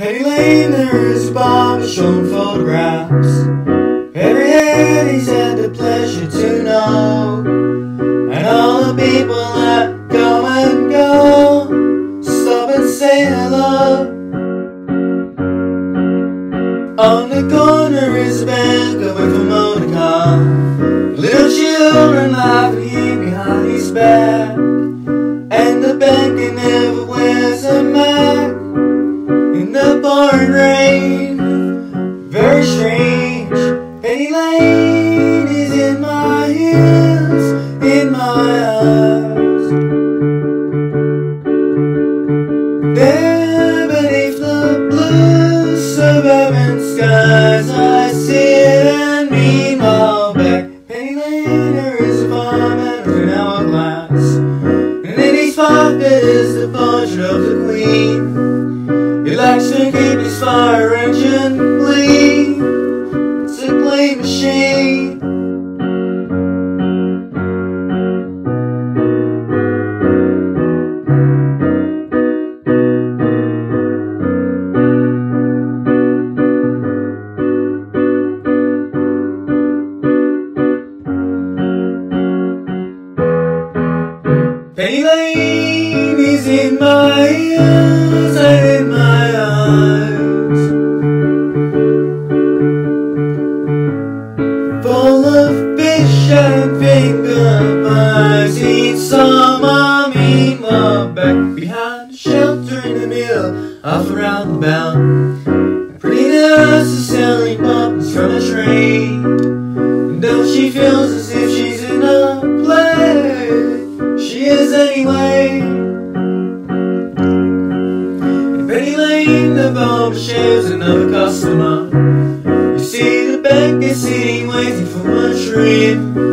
Penny Lane, there is a barber showing photographs. Every head he's had the pleasure to know, and all the people that come and go stop and say hello. On the corner is a bank going for motor car. Little children laughing here behind his back, and the banker never wears a mask in the pouring rain. Very strange. Penny Lane is in my ears, in my eyes. There beneath the blue suburban skies, I sit and meanwhile back. Penny Lane, there is a fireman in an hourglass, and in his pocket is the portrait of the Queen. He likes to keep his fire engine clean. It's a clean machine. Penny Lane is in my ears and in my eyes, full of fish and finger pies. Eat some, meanwhile back behind the shelter in the mill, off around the bound. Pretty nurses selling pumpkins from a tree, and though she feels as if she's in a play, she is anyway. In Penny Lane, the barber shaves another customer. You see the banker sitting waiting for a trim.